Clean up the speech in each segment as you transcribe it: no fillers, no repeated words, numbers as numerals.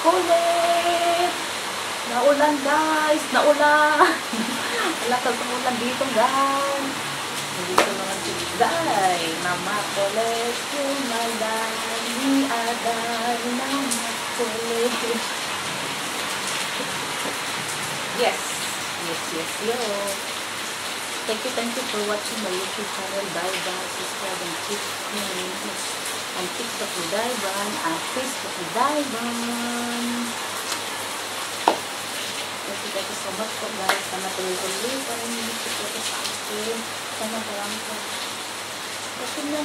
kulit. Naulan guys, naulan. Wala kang umulan dito guys. Dito naman si Day na makulit yung malani aday na makulit. Yes, yo. Thank you for watching my YouTube channel, Daiban. Subscribe and keep me on TikTok ni Daiban and Facebook ni Daiban. Thank you so much po guys. Sana tuloy-tuloy pa rin yung support sa akin. Sana marami po. Kasi na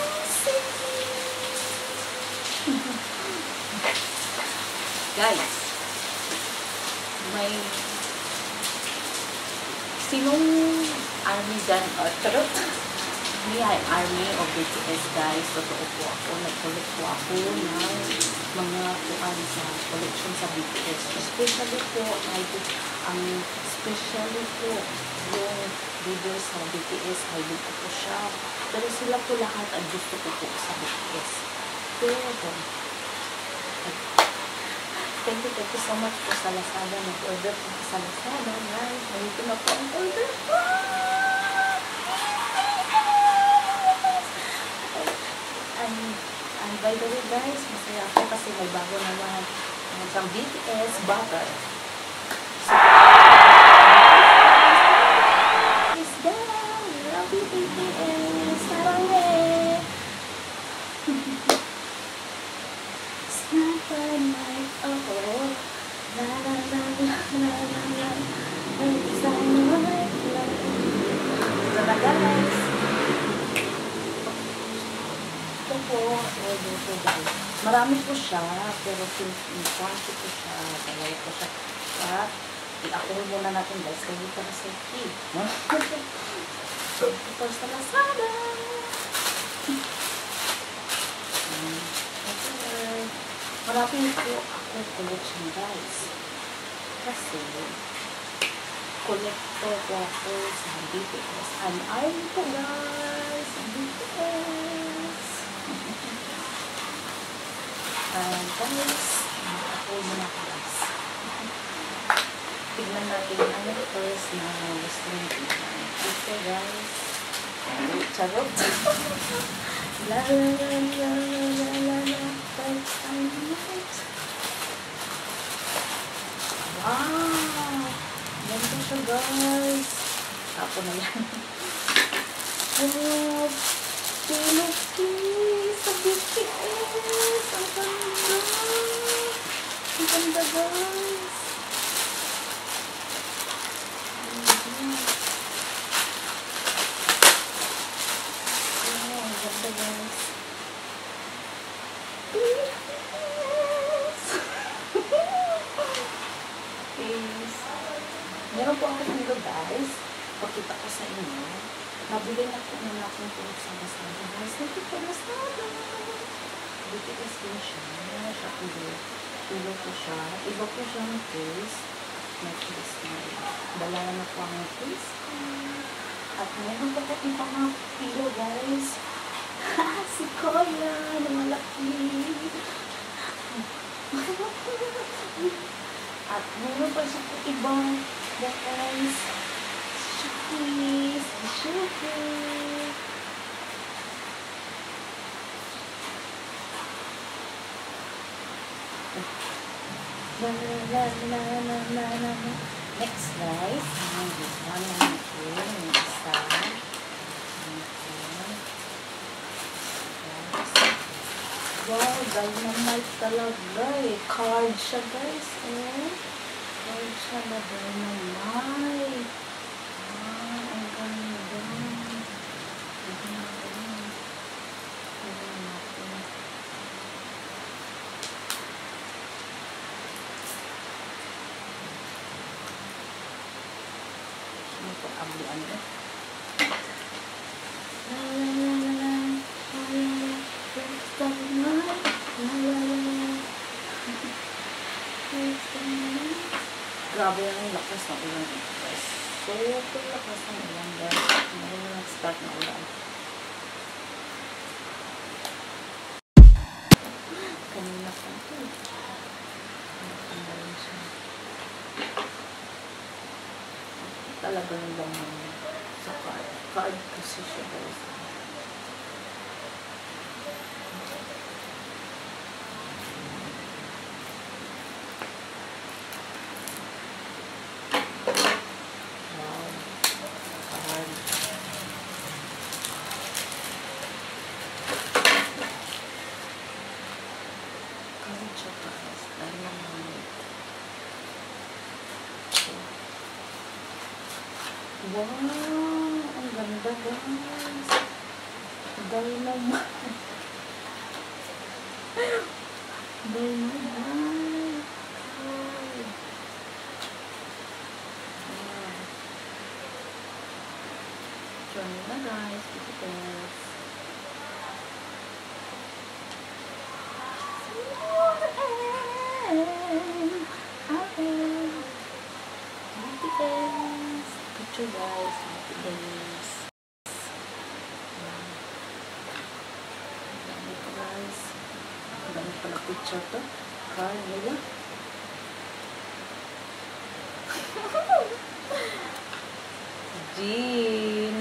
guys, may sinong army dyan o charot? Me, I'm army of BTS guys. Totoo po ako. Nag-collect po ako ng mga kuan sa collection sa BTS. Especially po, especially po yung video sa BTS. Highly ko po siya. Pero sila po lahat ang gusto ko po sa BTS. Pero, thank you so much po sa Lazada. Nag-order po sa Lazada. Guys, nandito na po ang order po. And by the way guys, masaya ako kasi may bago naman ng BTS butter. So, please guys, love you BTS. Saranghe. Snap a night, oh, la la la la la la la. It's a night, la la la guys. Order po guys. Marami po siya, pero quantity po siya, dalawa po siya. At i-upload muna natin guys, kaya dito na sa key. Ito sa Lazada. Marami po ako collection guys. Kasi collector po ako sa BTS. And I'm po guys, sa BTS. Guys, ako muna guys. Tignan natin ang first na gusto natin. Ito guys. Charot. La la la la la la la. Wow! Ganda siya guys. Ako na yan. Oh, Pilipinas sa BTS. Ang ganda. Ang ganda guys. Oh, ang ganda guys. Pilipinas. Meron po ako dito guys. Pakita ko sa inyo. Nabili na po na akong tulog sa Lazada. Guys, nandito po Lazada. BTS din siya. Siya tulog ko siya. Iba po siyang face. May face na. Dala na po ang face ko. At meron po po yung mga pilo guys. Si Koya na malaki. At meron pa siya po ibang guys. Shookies. Shookies. Next guys, this one natin, isa. Wow, dynamite talaga eh. Card siya guys, eh. Card siya na dynamite. Ah, ang ganda. Ano? Grabe yung lakas ng ulan dito guys. Super lakas ng ulan guys. Ngayon na nag-start na ulan. Kanina pa ito. Kasi siya guys. Wow, ang ganda guys. Dynamite. Dynamite. Wow. Show nyo na guys. Look at this. Picture guys, guys. Dito guys. Ang dami pala picture to. Car nila. Jean.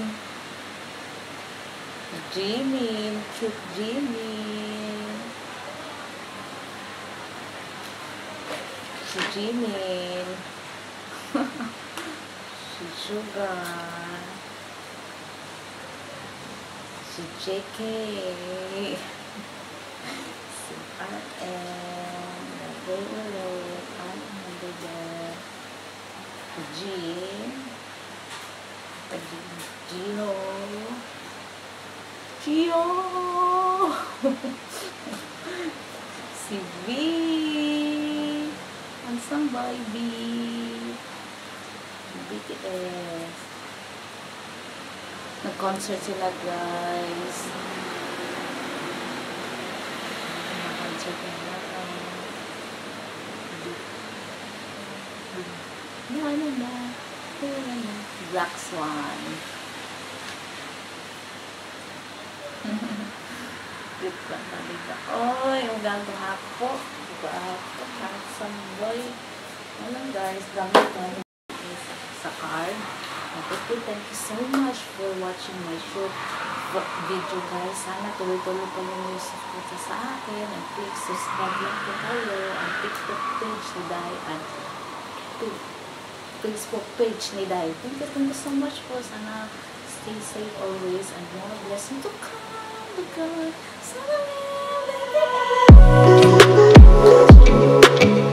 Jimin. Cute Jimin. Si Jimin. Si Sugar, si JK, si RM, Violet, Jean, Gino, Gio, si V, Hansang Baby, BTS. Nag-concert sila guys. Nag-concert nila. Black Swan. Cute ka na diba? Oy, ang ganda ako. Handsome boy. Alam guys, gamit na sa card. Okay, thank you so much for watching my short video guys. Sana tuloy-tuloy pa yung support sa akin. And please subscribe lang po kayo. Ang TikTok page ni Dai at Facebook page ni Dai. Thank you so much po. Sana stay safe always and more blessing to come because sana